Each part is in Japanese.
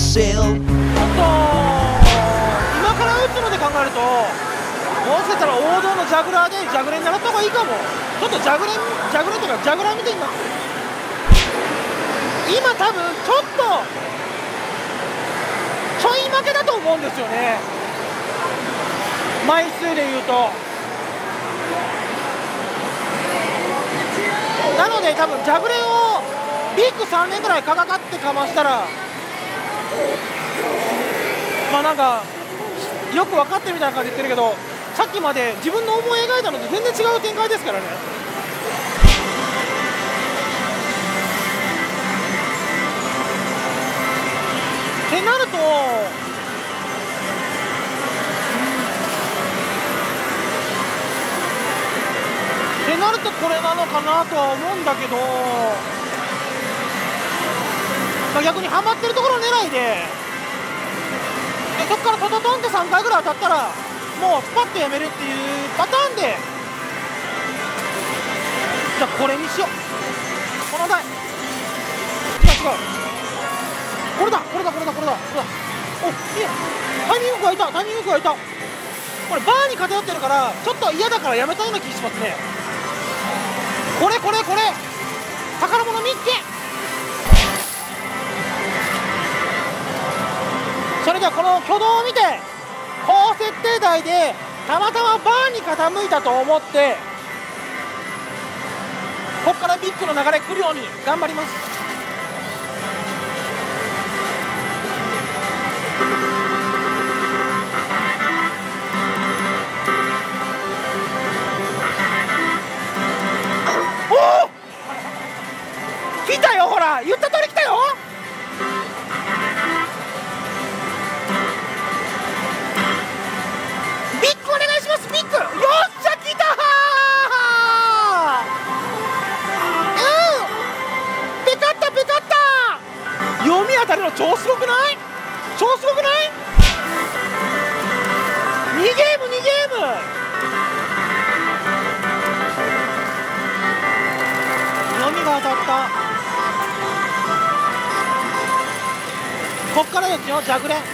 sail. 今から打つので考えると、もしかしたら王道のジャグラーでジャグレン狙った方がいいかも。ちょっとジャグレンというかジャグラー見てみます。今多分ちょっとちょい負けだと思うんですよね、枚数でいうと。なので多分ジャグレンをビッグ3年ぐらいかかってかましたら、まあなんかよく分かってるみたいな感じで言ってるけど、さっきまで自分の思い描いたのと全然違う展開ですからね。ってなると、これなのかなとは思うんだけど、まあ、逆にハマってるところ狙いで、そこからトトトンって3回ぐらい当たったらもうスパッとやめるっていうパターンで、じゃあこれにしよう。この台違うこれだお、いいや、タイミングがいた。これバーに偏ってるからちょっと嫌だからやめたような気しますね。これ宝物見っけ。それではこの挙動を見て、高設定台でたまたまバーに傾いたと思って、ここからビッグの流れ来るように頑張ります。来たよ、ほら言った通り来たよ。ビッグお願いします。ビッグよっしゃ来たー。ペカった読み当たりの超すごくない？2ゲーム読みが当たった。こっからですよ、ジャグレン。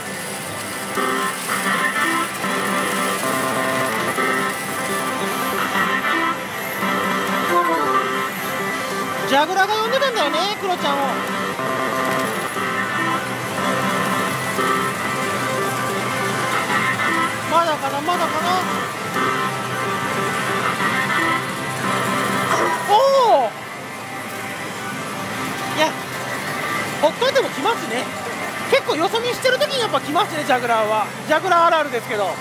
ジャグラーが呼んでたんだよね、クロちゃんを。まだかな。おお、いや北海道も来ますね。結構よそ見してる時にやっぱ来ますね、ジャグラーは。ジャグラーあるあるですけど。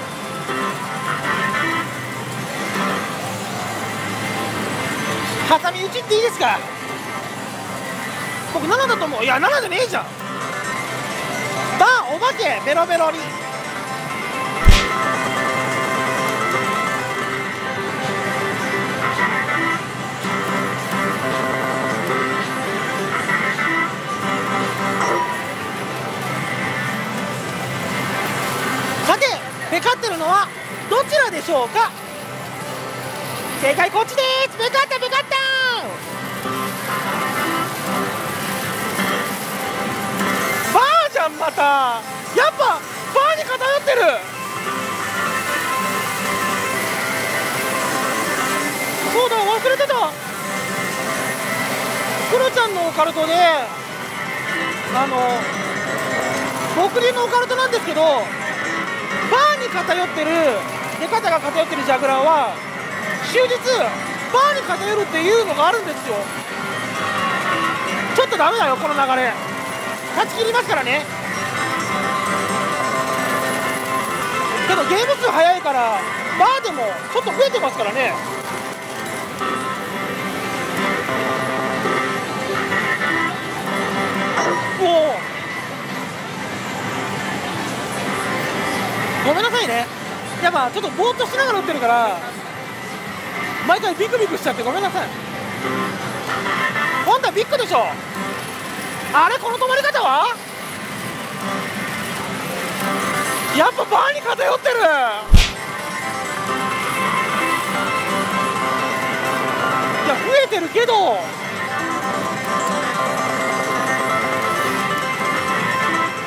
挟み撃ちっていいですか。僕7だと思う。いや7じゃねえじゃん。バーお化けベロベロに。さてペカってるのはどちらでしょうか。正解こっちです。ペカったバーじゃん。またやっぱバーに偏ってる。そうだ、忘れてた。クロちゃんのオカルトで僕流のオカルトなんですけど、バーに偏ってる出方が偏ってるジャグラーは終日バーに偏るっていうのがあるんですよ。ちょっとダメだよ、この流れ。断ち切りますからね。けどゲーム数早いからバーでもちょっと増えてますからね。おお、ごめんなさいね。やっぱちょっとぼーっとしながら打ってるから毎回ビクビクしちゃってごめんなさい。今度はビッグでしょ。あれ、この止まり方はやっぱバーに偏ってる。いや増えてるけど、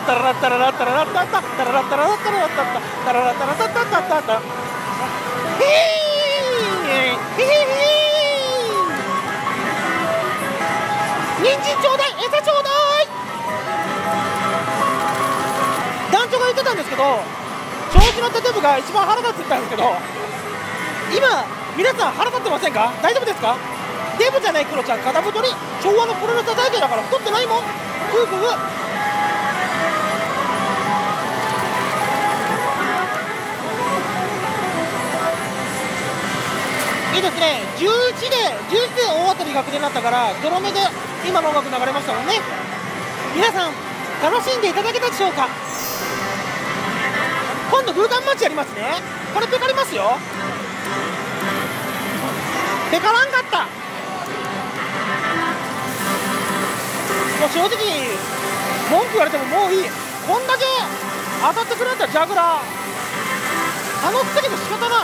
タララッタララッタララッタッタタララッタララッタララッタッタタララッタラタッタッタッタッタヒーヒヒヒー人参ちょうだい、餌ちょうだい。団長が言ってたんですけど、調子のテテブが一番腹立つって言ったんですけど、今皆さん腹立ってませんか？大丈夫ですか？デブじゃないクロちゃん肩太り、昭和のプロレス体型だから太ってないもん。ふうふう。いいですね。11で大当たり確定になったから泥目で今の音楽流れましたもんね。皆さん楽しんでいただけたでしょうか？今度グータンマッチやりますね。これペカりますよ。ペカらんかった。もう正直文句言われてももういい。こんだけ当たってくれたジャグラー楽しすぎて仕方ない。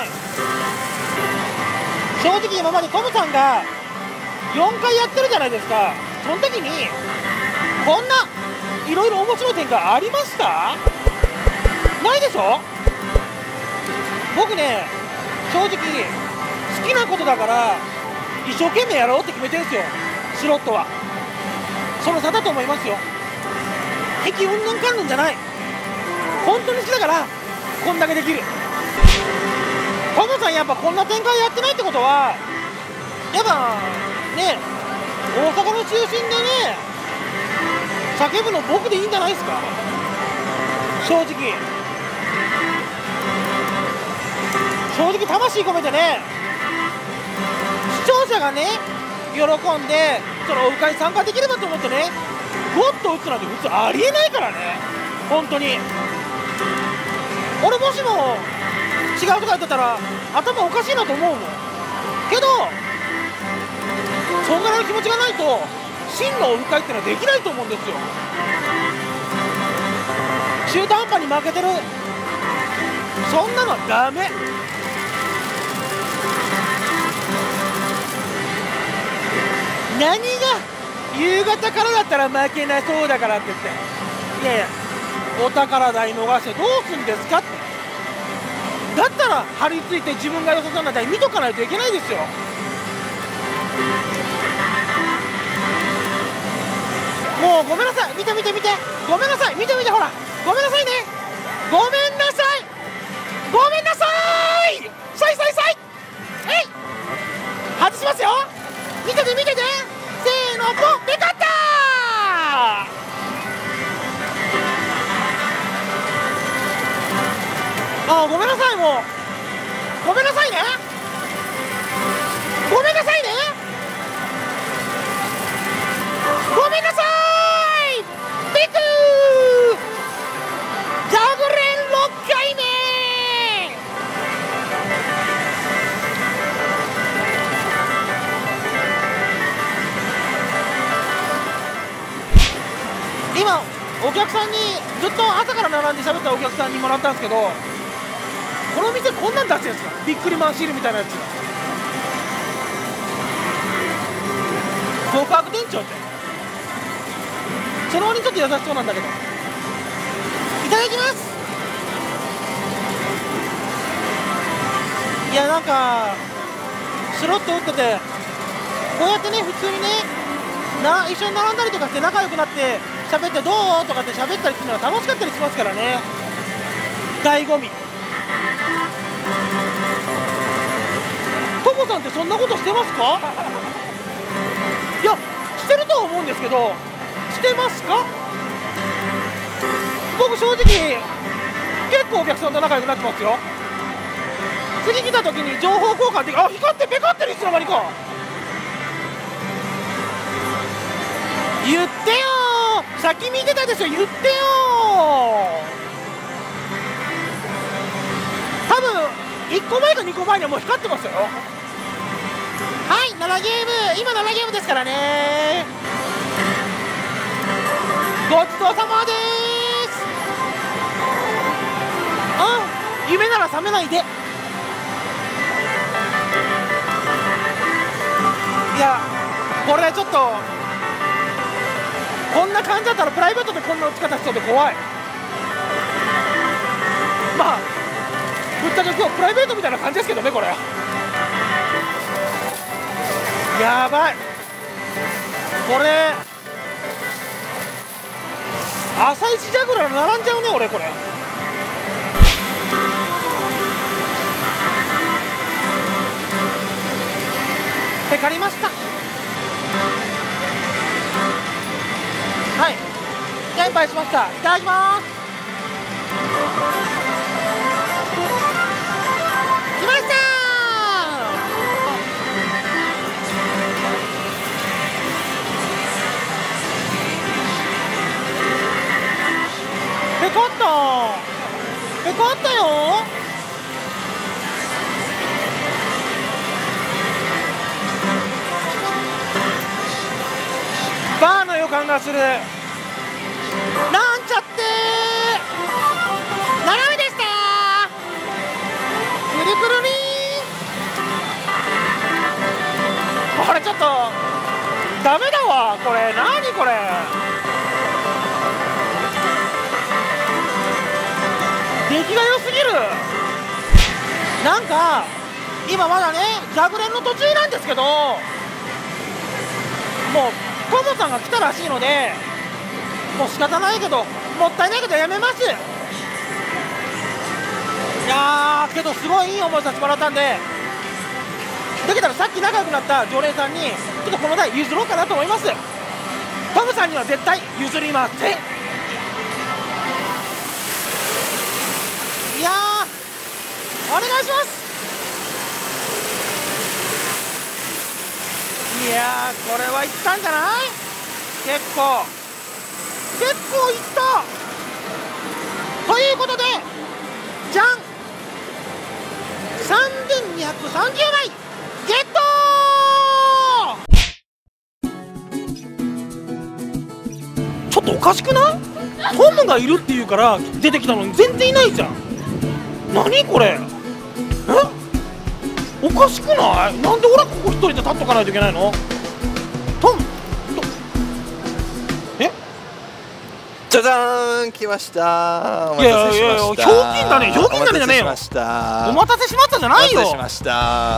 正直今までトムさんが4回やってるじゃないですか。その時にこんないろいろ面白い展開ありました？ないでしょ。僕ね、正直好きなことだから一生懸命やろうって決めてるんですよ、素人は。その差だと思いますよ。敵うんぬんかんぬんじゃない。本当に好きだからこんだけできる。トムさんやっぱこんな展開やってないってことはやっぱね、大阪の中心でね叫ぶの僕でいいんじゃないですか。正直魂込めてね、視聴者がね喜んでそのオフ会に参加できればと思ってね、ゴッと打つなんて普通ありえないからね。本当に俺もしも違うとかやってたら頭おかしいなと思うもん。けどそんぐらいの気持ちがないと真のオフ会ってのはできないと思うんですよ。中途半端に負けてるそんなのはダメ。何が夕方からだったら負けなそうだからって言って、いやいやお宝台逃してどうすんですかって。だったら張り付いて自分が良さそうな台見とかないといけないですよ。もうごめんなさい、見て見て見て、ごめんなさい、見て見て、ほらごめんなさいね、ごめんなさい、ごめんなさい、さいさいさい、えい外しますよ。見てて見てて、せーのポン、ペカッター。あ、ごめんなさい、もうごめんなさいね、ごめんなさいね、ごめんなさい、ビクージャグレン6回目。今お客さんにずっと朝から並んで喋ったお客さんにもらったんですけど、この店こんなん出すやつか、ビックリマンシールみたいなやつ、極悪店長って、その割にちょっと優しそうなんだけど。いただきます。いやなんかスロット打っててこうやってね普通にね一緒に並んだりとかして仲良くなって喋ってどうとかって喋ったりするのは楽しかったりしますからね。醍醐味。トモさんってそんなことしてますか？いやしてるとは思うんですけど、してますか？僕正直結構お客さんと仲良くなってますよ。次来た時に情報交換できる。あ、光ってペカってる、いつの間にか。言ってよー、先見てたでしょ、言ってよー。 1個前か2個前にはもう光ってますよ。はい、7ゲーム、今7ゲームですからね。ごちそうさまです。夢なら覚めないで。いや、これちょっとこんな感じだったらプライベートでこんな打ち方しそうで怖い。まあぶっちゃけ今日プライベートみたいな感じですけどね、これやばい。これ朝一ジャグラー並んじゃうね、俺これ。てかりました。はい、連敗しました。いただきます。来ましたー。ペコッとペコッとよ。バーの予感がする。なんちゃって斜めでしたー。くるくるりー。これちょっとダメだわ。これ何これ。出来が良すぎる。なんか今まだねジャグレンの途中なんですけど、もうトモさんが来たらしいので、もう仕方ないけど、もったいないけどやめます。いやーけどすごいいい思いさせてもらったんで、できたらさっき仲良くなった常連さんにちょっとこの台譲ろうかなと思います。トムさんには絶対譲りません。いやーお願いします。いやーこれはいったんじゃない。結構いったということで、じゃん3230枚ゲットー。ちょっとおかしくない？トムがいるっていうから出てきたのに全然いないじゃん。何これ。おかしくない？なんで俺ここ一人で立っとかないといけないの？トムじゃじゃーん、来ました。お待たせしました。 ひょうきんだね、ひょうきんだねじゃねえよ。お待たせしましたじゃないよ。 お待たせしました。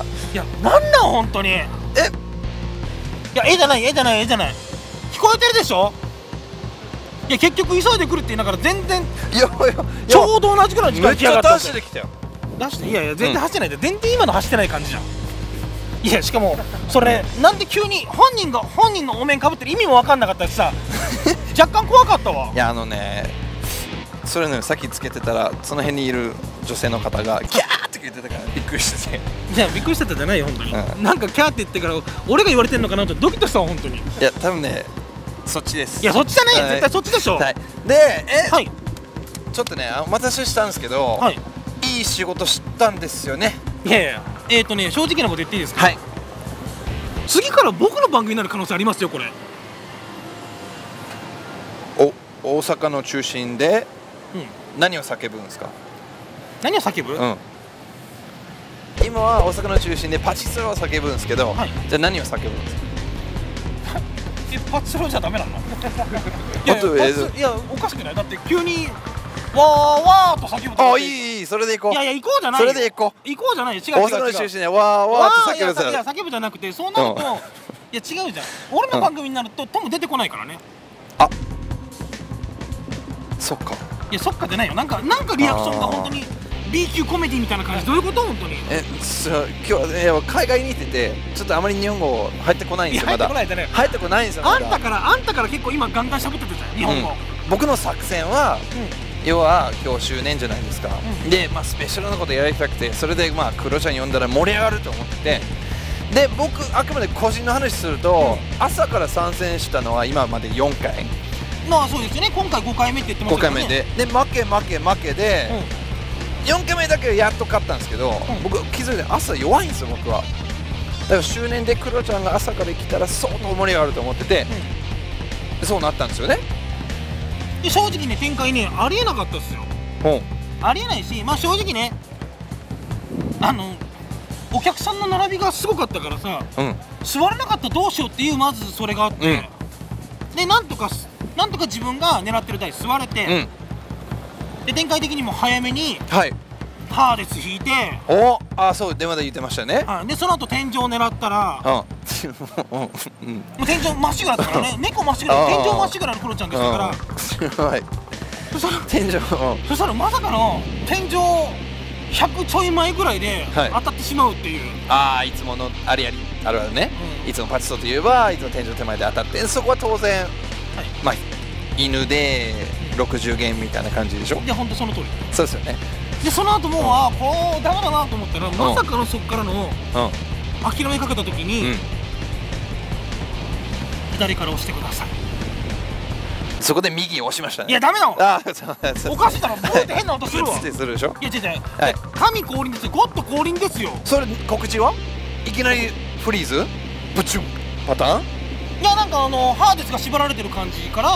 いや、なんなん本当に。いや、絵じゃない。聞こえてるでしょ。いや、結局急いでくるって言いながら全然ちょうど同じくらいの時間来やがった。 めっちゃ出してきたよ。 出して、いや全然走ってないで、全然今の走ってない感じじゃん。いや、しかもそれなんで急に本人のお面かぶってる意味も分かんなかったしさ若干怖かったわ。 いやそれね、さっきつけてたらその辺にいる女性の方がキャーって言ってたからびっくりしてて。 いや、びっくりしてたじゃないよ本当に、なんかキャーって言ってから俺が言われてんのかなとドキッとしたわ本当に。いや、多分ねそっちです。 いや、そっちじゃねえ、絶対そっちでしょ。 でちょっとねお待たせしたんですけど、いい仕事したんですよね。 いやいや、正直なこと言っていいですか。 はい。 次から僕の番組になる可能性ありますよこれ。 大阪の中心で何を叫ぶんですか。 何を叫ぶ？ 今は大阪の中心でパチスロを叫ぶんですけど、じゃあ何を叫ぶんですか。 パチスロじゃダメなの？いや、おかしくない？だって急にわーわーと叫ぶと。 いい、それで行こう。 いや、行こうじゃない。 それで行こう。 行こうじゃない。違う。 大阪の中心でわーわーと叫ぶ。 いや、叫ぶじゃなくて、そうなるといや違うじゃん。俺の番組になるとトム出てこないからね。 そっか。 いや、そっかじゃないよ。なんかリアクションが本当に B 級コメディみたいな感じ。どういうこと本当に。 今日海外にいててちょっとあまり日本語入ってこないんですよ。まだ入ってこないんですよ。 あんたから結構今ガンガン喋ってたじゃん日本語。 僕の作戦は要は今日周年じゃないですか。でスペシャルなことやりたくて、それでクロちゃん呼んだら盛り上がると思ってて、で僕あくまで個人の話すると、朝から参戦したのは今まで4回。そうですよね。今回5回目って言ってましたよね。 5回目で負けで、 4回目だけやっと勝ったんですけど、僕気づいて朝弱いんですよ僕は。だから周年でクロちゃんが朝から来たら相当盛り上がると思ってて、そうなったんですよね。 で正直ね展開ねありえなかったですよ。ありえないし、まあ正直ねお客さんの並びがすごかったからさ、座れなかったらどうしようっていうまずそれがあって、でなんとか自分が狙ってる台座れて、で展開的にも早めにハーデス引いて、 そう電話で言ってましたね。 でその後天井を狙ったら、もう天井まっしぐらだったからね、猫まっしぐら、天井まっしぐらのクロちゃんでしたから、 天井、 そしたらまさかの天井100ちょい前ぐらいで当たってしまうっていう。 いつものあるあるね。いつもパチストといえばいつも天井手前で当たって、そこは当然まあ犬で60ゲームみたいな感じでしょ。 いや本当その通り。 そうですよね。 でその後もこうダメだなと思ったら、まさかのそこからの諦めかけた時に左から押してください。 そこで右を押しましたね。 いやダメだもん。おかしいだろ、ボーって変な音するわ。 するでしょ。 いや違う神降臨ですよ、ゴッド降臨ですよ。 それ告知はいきなりフリーズブチュンパターン。 いやなんかハーデスが縛られてる感じから、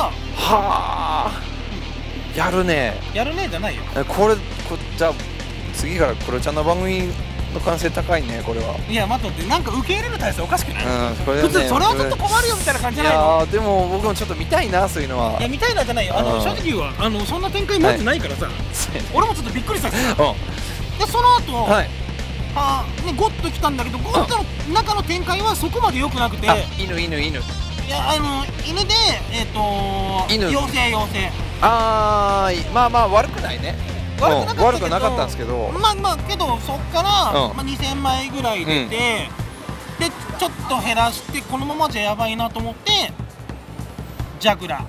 やるねじゃないよ。 じゃあ次からクロちゃんの番組の完成高いねこれは。いや待って、なんか受け入れる体制おかしくない？ 普通それはちょっと困るよみたいな感じじゃないの？ いやでも僕もちょっと見たいな、そういうのは。 いや見たいなじゃないよ、正直言うわ、そんな展開まずないからさ、俺もちょっとびっくりしたんですよ。でその後ゴッド来たんだけど、ゴッドの中の展開はそこまで良くなくて、 犬いや犬で妖精まあ悪くないね。悪くなかったんですけど、 けどそっから2000枚ぐらい出て、でちょっと減らして、このままじゃやばいなと思ってジャグラ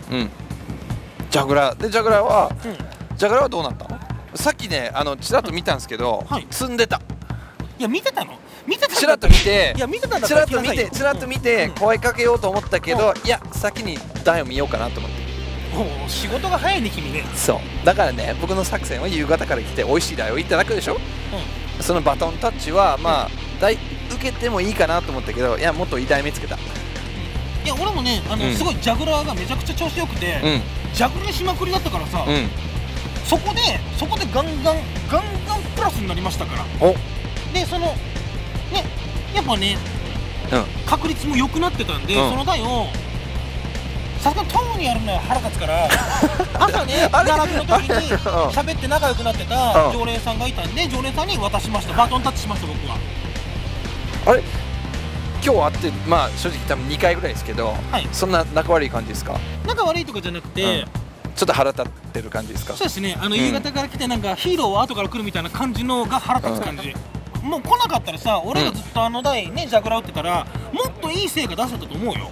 はどうなったの？さっきねちらっと見たんですけど、積んでた。いや見てたの？ ちらっと見て、 ちらっと見て声かけようと思ったけど、いや先に台を見ようかなと思って。 仕事が早いね君ね。 そうだからね、僕の作戦は夕方から来て美味しい台をいただくでしょ。そのバトンタッチはまあ受けてもいいかなと思ったけど、いやもっといい台見つけた。 いや俺もねすごいジャグラーがめちゃくちゃ調子よくて、ジャグラーしまくりだったからさ、そこでガンガンプラスになりましたから。でそのねやっぱね確率も良くなってたんで、その台をさすがにトーンにやるのは腹立つから朝ね並びの時に喋って仲良くなってた常連さんがいたんで、常連さんに渡しました。バトンタッチしました僕は。 あれ今日会ってまあ正直多分2回ぐらいですけど、そんな仲悪い感じですか？ 仲悪いとかじゃなくて、 ちょっと腹立ってる感じですか？ そうですね、夕方から来てなんかヒーローは後から来るみたいな感じのが腹立つ感じ。もう来なかったらさ、俺がずっと台ねジャグラー打ってたらもっといい成果出せたと思うよ。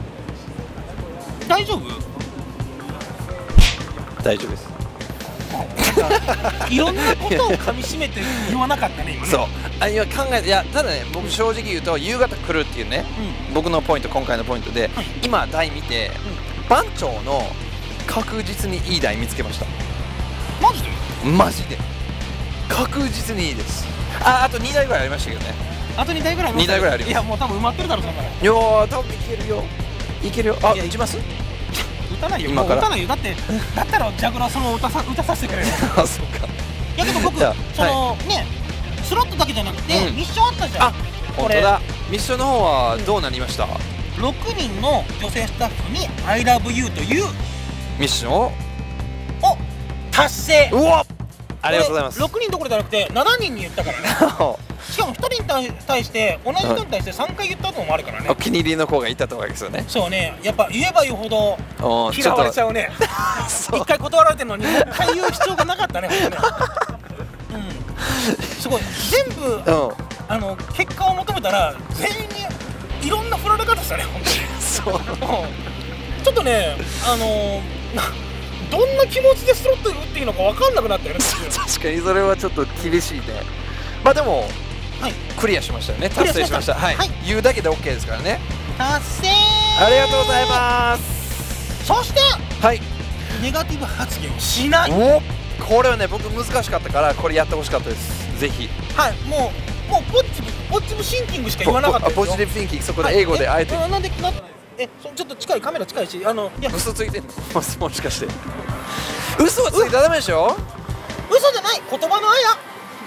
大丈夫？ 大丈夫です。 いろんなことを噛み締めて言わなかったね今ね。 そう、いやただね、僕正直言うと夕方来るっていうね、僕のポイント、今回のポイントで、今台見て、番長の確実にいい台見つけました。マジで確実にいいです。あと2台ぐらいありましたけどね。あと2台ぐらいあります。いやもう多分埋まってるだろそんなの。いや多分いけるよ。打ちます？打たないよ、今から打たないよ。だったらジャグラーその打たさせてくれる。あ、そうか。いやけど僕そのねスロットだけじゃなくてミッションあったじゃん。本当だ。ミッションの方はどうなりました？6人の女性スタッフに I love you というミッションを達成。うわ、ありがとうございます。6人どころじゃなくて7人に言ったからね。しかも1人に対して同じ人に対して3回言ったのもあるからね。お気に入りの子がいたとわけですよね。そうね、やっぱ言えば言うほど嫌われちゃうね。1回断られてるのにもう1回言う必要がなかったね。すごい全部結果を求めたら全員にいろんな振られ方したね本当に。そうちょっとねどんな気持ちでスロット打っていいのか分かんなくなったよね。確かにそれはちょっと厳しいね。まあでもクリアしましたよね。達成しました。言うだけで OK ですからね。達成。ありがとうございます。そしてネガティブ発言をしない。 これはね僕難しかったからこれやってほしかったです。ぜひ。 はい、もうポジティブシンキングしか言わなかったですよ。 ポジティブシンキング、そこで英語であえて。 なんでちょっと近い、カメラ近いし、いや嘘ついてんのもしかして。嘘はついたらダメでしょ。 嘘じゃない、言葉のあや。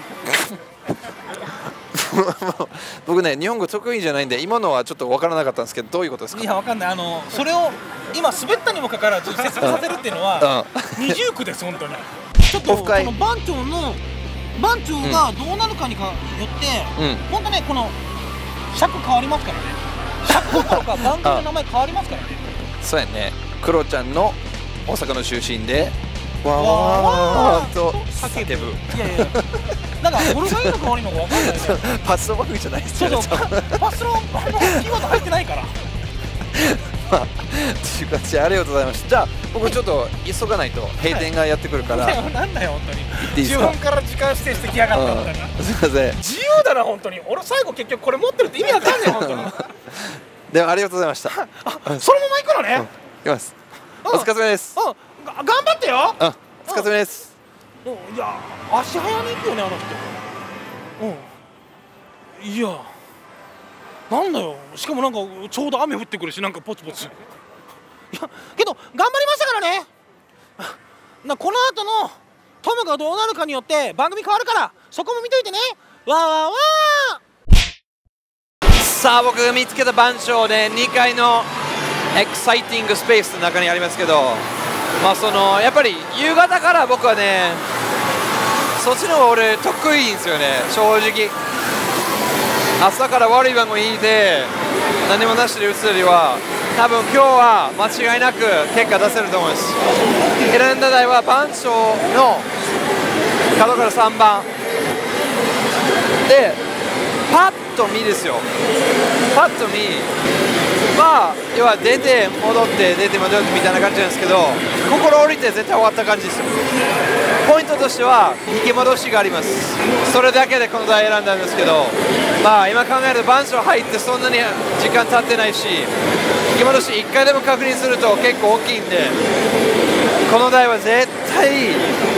僕ね日本語得意じゃないんで今のはちょっと分からなかったんですけど、どういうことですか。 いやわかんない、それを今滑ったにもかかわらず説明させるっていうのは二重苦です本当に。ちょっとこの番長がどうなるかによって本当ねこの尺変わりますからね。尺どころか番組の名前変わりますからね。 そうやね。クロちゃんの大阪の出身でわーわーと叫ぶ。 いやいやなんか俺がいいのか悪いのか分かんないですよ。 パスロ番組じゃないですよね。 パスロキーワード入ってないから。 という感じでありがとうございました。じゃあ僕ちょっと急がないと閉店がやってくるから。 なんだよ本当に。 言っていいですか。 自分から時間指定してきやがった本当に。 すみません。 自由だな本当に。俺最後結局これ持ってるって意味わかんない本当に。 ではありがとうございました。 そのまま行くのね。 いきます。お疲れ様です。 頑張ってよ。 お疲れ様です。 いや足早に行くよねあの人。いやなんだよ。しかもなんかちょうど雨降ってくるしなんかポツポツ。いやけど頑張りましたからね。この後のトムがどうなるかによって番組変わるからそこも見といてね。わーわーわー。さあ僕が見つけた番長で2階のエキサイティングスペースの中にありますけど、まあやっぱり夕方から僕はねそっちの方が俺得意んですよね正直。朝から悪い番組引いて何もなしで打つよりは多分今日は間違いなく結果出せると思います。選んだ台は番長の角から3番でパッと見ですよ。パッと見まあ要は出て戻って出て戻ってみたいな感じなんですけど、心降りて絶対終わった感じですよ。ポイントとしては引き戻しがあります。それだけでこの台選んだんですけど、まあ今考えると番長入ってそんなに時間経ってないし引き戻し1回でも確認すると結構大きいんで、この台は絶対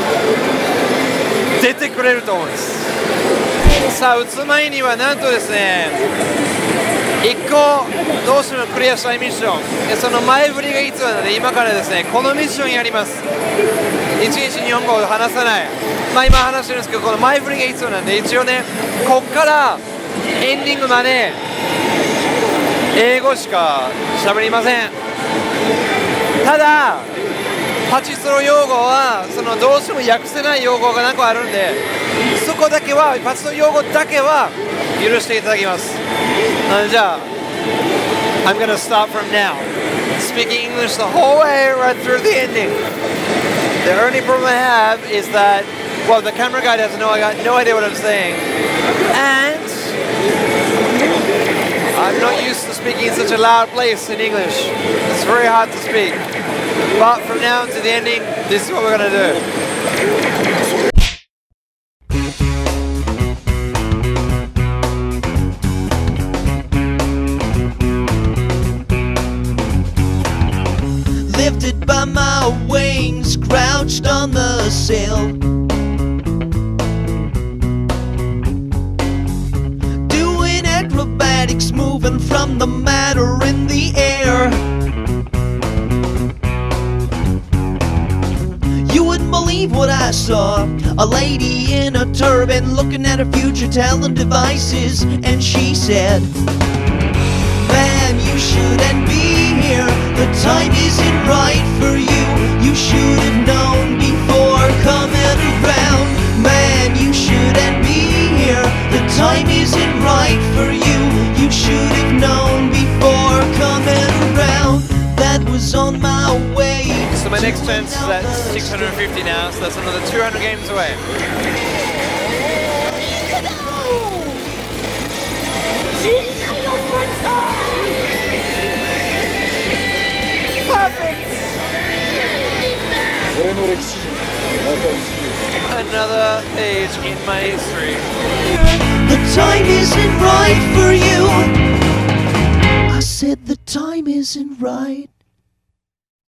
出てくれると思うんです。さあ打つ前にはなんとですね1個どうしてもクリアしたいミッションで、その前振りがいつなので今からですねこのミッションやります。1日日本語を話さない、まあ今話してるんですけどこの前振りがいつなんで一応ねこっからエンディングまで英語しか喋りません。ただパチスロ用語はどうしても訳せない用語が何個あるんで、そこだけはパチスロ用語だけは許していただきます。じゃあ I'm gonna stop from now speaking English the whole way right through the ending. The only problem I have is that well the camera guy has no idea what I'm saying, and I'm not used to speaking in such a loud place in English. It's very hard to speak. But from now to the ending, this is what we're gonna do. Lifted by my wings, crouched on the sill, doing acrobatics, moving from the matter in the air. You wouldn't believe what I saw, a lady in a turban looking at her future talent devices, and she said, "Man, you shouldn't be here. The time isn't right for you. You should have known before coming around. Man, you shouldn't be here. The time isn't right for you. You should have known before coming around." That was on my way. So my next chance is at 650 now, so that's another 200 games away. Another page in my history. The time isn't right for you. I said the time isn't right.